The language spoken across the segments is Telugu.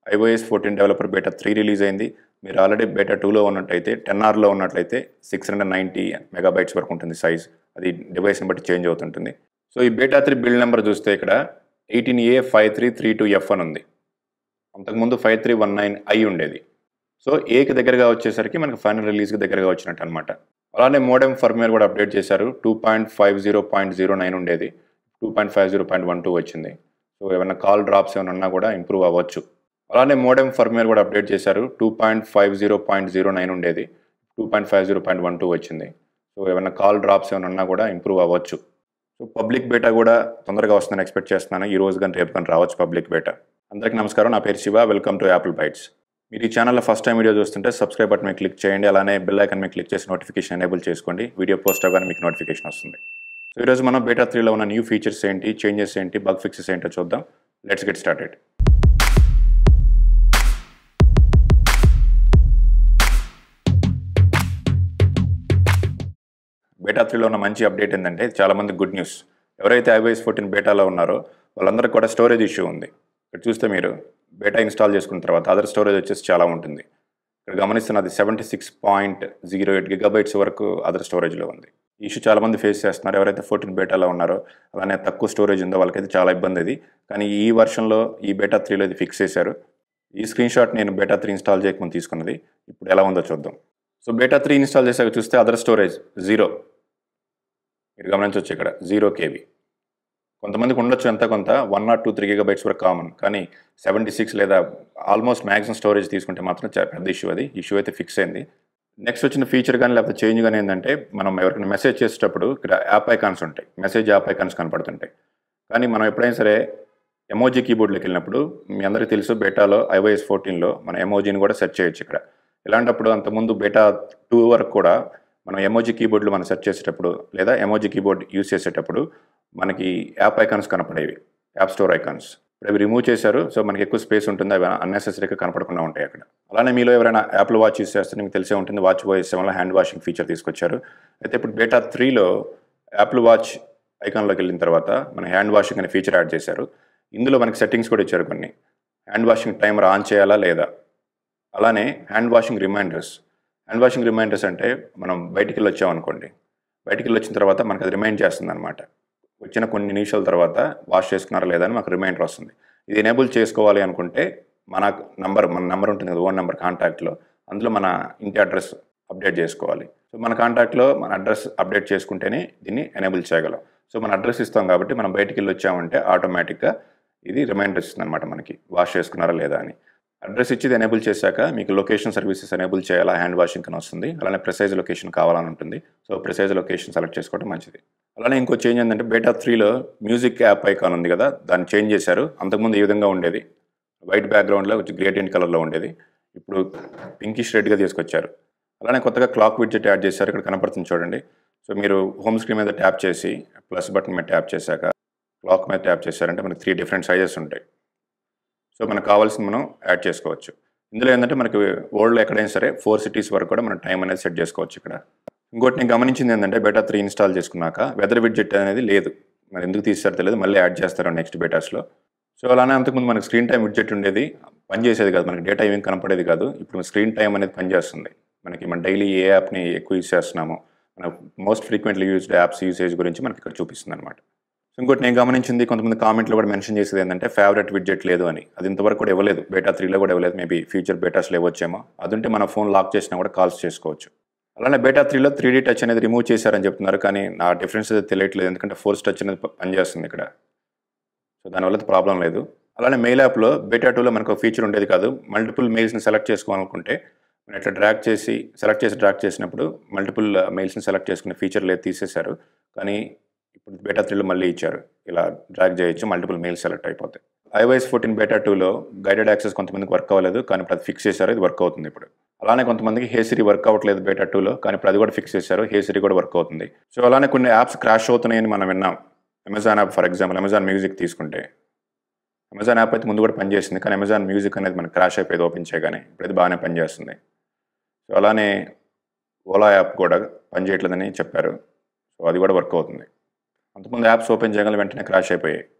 iOS 14 డెవలపర్ బేటా 3 రిలీజ్ అయింది. మీరు ఆల్రెడీ బేటా 2లో ఉన్నట్టయితే 10R ఉన్నట్లయితే 690 మెగాబైట్స్ వరకు ఉంటుంది సైజ్. అది డివైస్ని బట్టి చేంజ్ అవుతుంటుంది. సో ఈ బేటా 3 బిల్డ్ నెంబర్ చూస్తే ఇక్కడ 18A5332F అని ఉంది. అంతకుముందు 5319I ఉండేది. సో ఏకి దగ్గరగా వచ్చేసరికి మనకి ఫైనల్ రిలీజ్కి దగ్గరగా వచ్చినట్టు అనమాట. అలానే మోడెమ్ ఫర్మ్వేర్ కూడా అప్డేట్ చేశారు. 2.50.09 ఉండేది, 2.50.12 వచ్చింది. సో ఏమైనా కాల్ డ్రాప్స్ ఏమైనా ఉన్నా కూడా ఇంప్రూవ్ అవ్వచ్చు. అలానే మోడెమ్ ఫర్మ్వేర్ కూడా అప్డేట్ చేశారు. 2.50.09 ఉండేది, 2.50.12 వచ్చింది. సో ఏమైనా కాల్ డ్రాప్స్ ఏమైనా ఉన్నా కూడా ఇంప్రూవ్ అవ్వచ్చు. సో పబ్లిక్ బేటా కూడా తొందరగా వస్తుందని ఎక్స్పెక్ట్ చేస్తున్నాను. ఈ రోజు కానీ రేపు కానీ రావచ్చు పబ్లిక్ బేటా. అందరికీ నమస్కారం, నా పేరు Shiva. Welcome to Apple Bytes. మీరు ఈ ఛానల్లో ఫస్ట్ టైం వీడియో చూస్తుంటే సబ్స్క్రైబ్ బటన్ మీద క్లిక్ చేయండి. అలానే బెల్ ఐకాన్ మీద క్లిక్ చేసి నోటిఫికేషన్ ఎనేబుల్ చేసుకోండి. వీడియో పోస్ట్ అవ్వగానే మీకు నోటిఫికేషన్ వస్తుంది. సో ఈరోజు మనం బేటా 3లో ఉన్న న్యూ ఫీచర్స్ ఏంటి, చేంజెస్ ఏంటి, బగ్ ఫిక్సెస్ ఏంటో చూద్దాం. Let's get started. బేటా 3లో ఉన్న మంచి అప్డేట్ ఏంటంటే చాలామంది గుడ్ న్యూస్. ఎవరైతే iOS 14 బేటాలో ఉన్నారో వాళ్ళందరికీ కూడా స్టోరేజ్ ఇష్యూ ఉంది. ఇక్కడ చూస్తే మీరు బేటా ఇన్స్టాల్ చేసుకున్న తర్వాత అదర్ స్టోరేజ్ వచ్చేసి చాలా ఉంటుంది. ఇక్కడ గమనిస్తున్నది 76.08 GB వరకు అదర్ స్టోరేజ్లో ఉంది. ఈ ఇష్యూ చాలామంది ఫేస్ చేస్తున్నారు. ఎవరైతే 14 బేటాలో ఉన్నారో అలానే తక్కువ స్టోరేజ్ ఉందో వాళ్ళకైతే చాలా ఇబ్బంది ఇది. కానీ ఈ వర్షన్లో ఈ బేటా 3లో ఇది ఫిక్స్ చేశారు. ఈ స్క్రీన్ షాట్ నేను బేటా 3 ఇన్స్టాల్ చేయకముందు తీసుకున్నది. ఇప్పుడు ఎలా ఉందో చూద్దాం. సో బేటా 3 ఇన్స్టాల్ చేశాక చూస్తే అదర్ స్టోరేజ్ 0. మీరు గమనించవచ్చు ఇక్కడ 0 KB. కొంతమందికి ఉండొచ్చు ఎంత కొంత 1 or 2, 3 GB వరకు కామన్. కానీ 76 లేదా ఆల్మోస్ట్ మ్యాక్సిమం స్టోరేజ్ తీసుకుంటే మాత్రం పెద్ద ఇష్యూ. అది ఇష్యూ అయితే ఫిక్స్ అయింది. నెక్స్ట్ వచ్చిన ఫీచర్ కానీ లేకపోతే చేంజ్ కానీ ఏంటంటే మనం ఎవరికైనా మెసేజ్ చేసేటప్పుడు ఇక్కడ యాప్ ఐకాన్స్ ఉంటాయి, మెసేజ్ యాప్ ఐకాన్స్ కనపడుతుంటాయి. కానీ మనం ఎప్పుడైనా సరే ఎమోజీ కీబోర్డ్లోకి వెళ్ళినప్పుడు మీ అందరికీ తెలుసు బేటాలో iOS 14లో మన ఎమోజీని కూడా సెర్చ్ చేయొచ్చు ఇక్కడ. ఇలాంటప్పుడు అంతకుముందు బేటా 2 వరకు కూడా మనం ఎమోజీ కీబోర్డ్లో మనం సెర్చ్ చేసేటప్పుడు లేదా ఎమోజీ కీబోర్డ్ యూజ్ చేసేటప్పుడు మనకి యాప్ ఐకాన్స్ కనపడేవి, యాప్ స్టోర్ ఐకాన్స్. ఇప్పుడు అవి రిమూవ్ చేశారు. సో మనకి ఎక్కువ స్పేస్ ఉంటుంది, అవి అన్నెసెసరీగా కనపడకుండా ఉంటాయి అక్కడ. అలానే మీలో ఎవరైనా యాప్లో వాచ్ యూజ్ చేస్తే మీకు తెలిసే ఉంటుంది, వాచ్ OS 7లో హ్యాండ్ వాషింగ్ ఫీచర్ తీసుకొచ్చారు. అయితే ఇప్పుడు బేటా 3లో యాప్లో వాచ్ ఐకాన్లోకి వెళ్ళిన తర్వాత మన హ్యాండ్ వాషింగ్ అనే ఫీచర్ యాడ్ చేశారు. ఇందులో మనకి సెట్టింగ్స్ కూడా ఇచ్చారు కొన్ని. హ్యాండ్ వాషింగ్ టైమర్ ఆన్ చేయాలా లేదా, అలానే hand washing reminders. Hand washing reminders అంటే మనం బయటికి వెళ్ళి వచ్చామనుకోండి, బయటికి వెళ్ళి వచ్చిన తర్వాత మనకు అది రిమైండ్ చేస్తుంది అనమాట. వచ్చిన కొన్ని నిమిషాల తర్వాత వాష్ చేసుకున్నారా లేదా అని మాకు రిమైండర్ వస్తుంది. ఇది ఎనేబుల్ చేసుకోవాలి అనుకుంటే మన నెంబర్ ఉంటుంది కదా, ఓన్ నెంబర్ కాంటాక్ట్లో, అందులో మన ఇంటి అడ్రస్ అప్డేట్ చేసుకోవాలి. సో మన కాంటాక్ట్లో మన అడ్రస్ అప్డేట్ చేసుకుంటేనే దీన్ని ఎనేబుల్ చేయగలం. సో మన అడ్రస్ ఇస్తాం కాబట్టి మనం బయటికి వెళ్ళి వచ్చామంటే ఆటోమేటిక్గా ఇది రిమైండర్ ఇస్తుంది అనమాట మనకి, వాష్ చేసుకున్నారా లేదా అని. అడ్రస్ ఇచ్చి ఎనేబుల్ చేశాక మీకు లొకేషన్ సర్వీసెస్ ఎనేబుల్ చేయాలా, హ్యాండ్ వాషింగ్ అని వస్తుంది. అలానే ప్రిసైజ్ లొకేషన్ కావాలని ఉంటుంది. సో ప్రిసైజ్ లొకేషన్ సెలెక్ట్ చేసుకోవడం మంచిది. అలానే ఇంకో చేంజ్ ఏంటంటే బేటా 3లో మ్యూజిక్ యాప్ ఐకాన్ ఉంది కదా, దాన్ని చేంజ్ చేశారు. అంతకుముందు ఈ విధంగా ఉండేది, వైట్ బ్యాక్గ్రౌండ్లో గ్రేడియంట్ కలర్లో ఉండేది. ఇప్పుడు పింకిష్ రెడ్గా తీసుకొచ్చారు. అలానే కొత్తగా క్లాక్ విడ్జెట్ యాడ్ చేశారు. ఇక్కడ కనపడుతుంది చూడండి. సో మీరు హోమ్ స్క్రీన్ మీద ట్యాప్ చేసి ప్లస్ బటన్ మీద ట్యాప్ చేశాక క్లాక్ మీద ట్యాప్ చేశారంటే మనకి 3 డిఫరెంట్ సైజెస్ ఉంటాయి. సో మనకు కావాల్సింది మనం యాడ్ చేసుకోవచ్చు. ఇందులో ఏంటంటే మనకి వరల్డ్లో ఎక్కడైనా సరే 4 cities వరకు కూడా మనం టైం అనేది సెట్ చేసుకోవచ్చు ఇక్కడ. ఇంకోటి నేను గమనించింది ఏంటంటే బేటా 3 ఇన్స్టాల్ చేసుకున్నాక వెదర్ విడ్జెట్ అనేది లేదు. మరి ఎందుకు తీస్తారో తెలియదు, మళ్ళీ యాడ్ చేస్తారు నెక్స్ట్ బేటాస్లో. సో అలానే అంతకుముందు మనకి స్క్రీన్ టైం విడ్జెట్ ఉండేది, పనిచేసేది కాదు, మనకి డేటా ఏమీ కనపడేది కాదు. ఇప్పుడు స్క్రీన్ టైం అనేది పనిచేస్తుంది. మనకి మన డైలీ ఏ యాప్ని ఎక్కువ యూజ్ చేస్తున్నామో, మన most frequently used apps usage గురించి మనకి ఇక్కడ చూపిస్తుంది అనమాట. సో ఇంకోటి నేను గమనించింది, కొంతమంది కామెంట్లో కూడా మెన్షన్ చేసేది ఏంటంటే ఫేవరెట్ విడ్జెట్ లేదు అని. అది ఇంతవరకు కూడా ఇవ్వలేదు, బేటా 3లో కూడా ఇవ్వలేదు. Maybe future బేటాస్లో ఇవ్వచ్చేమో. అదుంటే మన ఫోన్ లాక్ చేసినా కూడా కాల్స్ చేసుకోవచ్చు. అలానే బేటా 3లో 3D టచ్ అనేది రిమూవ్ చేశారని చెప్తున్నారు. కానీ నా డిఫరెన్స్ అయితే తెలియట్లేదు, ఎందుకంటే ఫోర్స్ టచ్ అనేది పనిచేస్తుంది ఇక్కడ. సో దానివల్ల ప్రాబ్లం లేదు. అలానే మెయిల్ యాప్లో బేటా 2లో మనకు ఒక ఫీచర్ ఉండేది కాదు. మల్టిపుల్ మెయిల్స్ని సెలెక్ట్ చేసుకోవాలనుకుంటే మనం ఇట్లా డ్రాగ్ చేసినప్పుడు మల్టిపుల్ మెయిల్స్ని సెలెక్ట్ చేసుకునే ఫీచర్ లేదు, తీసేశారు. కానీ ఇప్పుడు బేటా 3లో మళ్ళీ ఇచ్చారు. ఇలా డ్రాగ్ చేయొచ్చు, మల్టిపుల్ మెయిల్స్ సెలెక్ట్ అయిపోతాయి. iOS 14 బేటా 2లో గైడెడ్ యాక్సెస్ కొంతమందికి వర్క్ అవ్వలేదు, కానీ ఇప్పుడు అది ఫిక్స్ చేశారు, ఇది వర్క్ అవుతుంది ఇప్పుడు. అలానే కొంతమందికి హే సిరి వర్క్ అవ్వట్లేదు బేటా 2లో, కానీ ఇప్పుడు అది కూడా ఫిక్స్ చేశారు, హే సిరి కూడా వర్క్ అవుతుంది. సో అలానే కొన్ని యాప్స్ క్రాష్ అవుతున్నాయని మనం విన్నాం. Amazon app for example, Amazon music తీసుకుంటే అమెజాన్ యాప్ అయితే ముందు కూడా పనిచేసింది, కానీ అమెజాన్ మ్యూజిక్ అనేది మనకి క్రాష్ అయిపోయేది ఓపెన్ చేయగానే. ఇప్పుడైతే బాగానే పనిచేస్తుంది. సో అలానే ఓలా యాప్ కూడా పనిచేయట్లేదని చెప్పారు. సో అది కూడా వర్క్ అవుతుంది. అంతకుముందు యాప్స్ ఓపెన్ చేయగానే వెంటనే క్రాష్ అయిపోయాయి.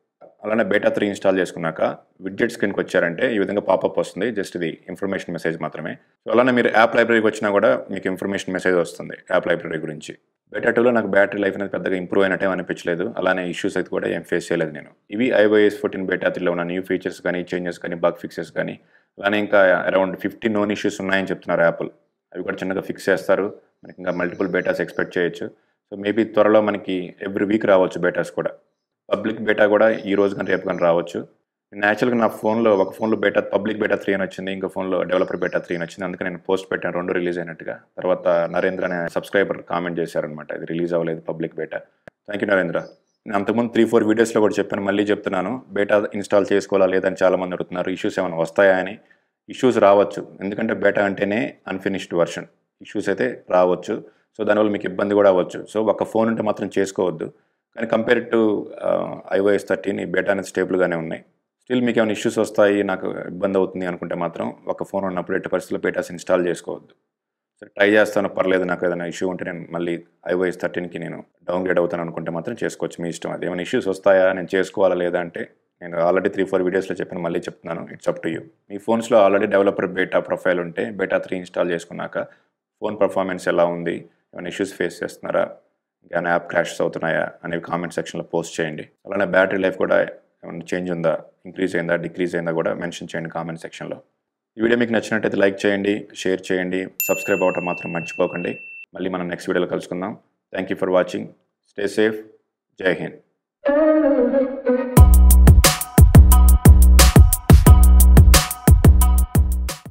అలానే బేటా 3 ఇన్‌స్టాల్ చేసుకున్నాక విడ్జెట్ స్క్రీన్‌కి వచ్చారంటే ఈ విధంగా పాపప్ వస్తుంది. జస్ట్ ఇది ఇన్ఫర్మేషన్ మెసేజ్ మాత్రమే. సో, అలానే మీరు యాప్ లైబ్రరీకి వచ్చినా కూడా మీకు ఇన్ఫర్మేషన్ మెసేజ్ వస్తుంది యాప్ లైబ్రరీ గురించి. బేటా 2లో నాకు బ్యాటరీ లైఫ్ అనేది పెద్దగా ఇంప్రూవ్ అయినట్టు అనిపించలేదు. అలానే ఇష్యూస్ అయితే కూడా ఏం ఫేస్ చేయలేదు నేను. ఇవి iOS 14 బేటా 3లో ఉన్న న్యూ ఫీచర్స్ కానీ, చేంజెస్ కానీ, బగ్ ఫిక్సెస్ కానీ, అలానే ఇంకా అరౌండ్ 50 నోన్ ఇష్యూస్ ఉన్నాయని చెప్తున్నారు యాపిల్. అవి కూడా చిన్నగా ఫిక్స్ చేస్తారు. మనకి ఇంకా మల్టిపుల్ బేటాస్ ఎక్స్‌పెక్ట్ చేయొచ్చు. సో, మేబీ త్వరలో మనకి ఎవ్రీ వీక్ రావచ్చు బేటాస్ కూడా. పబ్లిక్ బేటా కూడా ఈ రోజు కానీ రేపు కానీ రావచ్చు. యాక్చువల్‌గా నా ఫోన్‌లో ఒక ఫోన్‌లో పబ్లిక్ బేటా 3 అని వచ్చింది. ఇంకో ఫోన్‌లో డెవలపర్ బేటా 3 అని వచ్చింది. అందుకే నేను పోస్ట్ పెట్టాను 2 రిలీజ్ అయినట్టుగా. తర్వాత నరేంద్ర అనే సబ్స్క్రైబర్ కామెంట్ చేశారనమాట. ఇది రిలీజ్ అవ్వలేదు public beta. Thank you Narendra. నేను అంతకుముందు 3, 4 వీడియోస్‌లో కూడా చెప్పాను. మళ్ళీ చెప్తున్నాను. బేటా ఇన్‌స్టాల్ చేసుకోవాలా లేదా అని చాలామంది అడుగుతున్నారు. ఇష్యూస్ ఏమైనా వస్తాయా అని. ఇష్యూస్ రావచ్చు. ఎందుకంటే బేటా అంటేనే అన్‌ఫినిష్డ్ వెర్షన్. ఇష్యూస్ అయితే రావచ్చు. సో, దానివల్ల మీకు ఇబ్బంది కూడా అవ్వచ్చు. సో, ఒక ఫోన్ ఉంటే మాత్రం చేసుకోవద్దు. కానీ కంపేర్ టు iOS 13 ఈ బేటా అనేది స్టేబుల్‌గానే ఉన్నాయి. స్టిల్ మీకేమైనా ఇష్యూస్ వస్తాయి, నాకు ఇబ్బంది అవుతుంది అనుకుంటే మాత్రం ఒక ఫోన్ ఉన్నప్పుడు ఎట్టి పరిస్థితుల్లో బేటాస్ ఇన్‌స్టాల్ చేసుకోవద్దు. సరే ట్రై చేస్తాను పర్లేదు నాకు ఏదైనా ఇష్యూ ఉంటే నేను మళ్ళీ iOS 13కి నేను డౌన్‌గ్రేడ్ అవుతాను అనుకుంటే మాత్రం చేసుకోవచ్చు మీ ఇష్టం అది. ఏమైనా ఇష్యూస్ వస్తాయా, నేను చేసుకోవాలా లేదా అంటే నేను ఆల్రెడీ 3, 4 వీడియోస్‌లో చెప్పాను మళ్ళీ చెప్తున్నాను. It's up to you. మీ ఫోన్స్‌లో ఆల్రెడీ డెవలపర్ బేటా ప్రొఫైల్ ఉంటే బేటా 3 ఇన్‌స్టాల్ చేసుకున్నాక ఫోన్ పర్ఫార్మెన్స్ ఎలా ఉంది, ఏమైనా ఇష్యూస్ ఫేస్ చేస్తున్నారా, ఇంకేమైనా యాప్ క్రాషెస్ అవుతున్నాయా అనేవి కామెంట్ సెక్షన్‌లో పోస్ట్ చేయండి. అలానే బ్యాటరీ లైఫ్ కూడా ఏమైనా చేంజ్ ఉందా, ఇంక్రీజ్ అయిందా, డిక్రీజ్ అయిందా కూడా మెన్షన్ చేయండి కామెంట్ సెక్షన్‌లో. ఈ వీడియో మీకు నచ్చినట్టయితే లైక్ చేయండి, షేర్ చేయండి, సబ్స్క్రైబ్ అవ్వటం మాత్రం మర్చిపోకండి. మళ్ళీ మనం నెక్స్ట్ వీడియోలో కలుసుకుందాం. Thank you for watching. Stay safe. జై హింద్.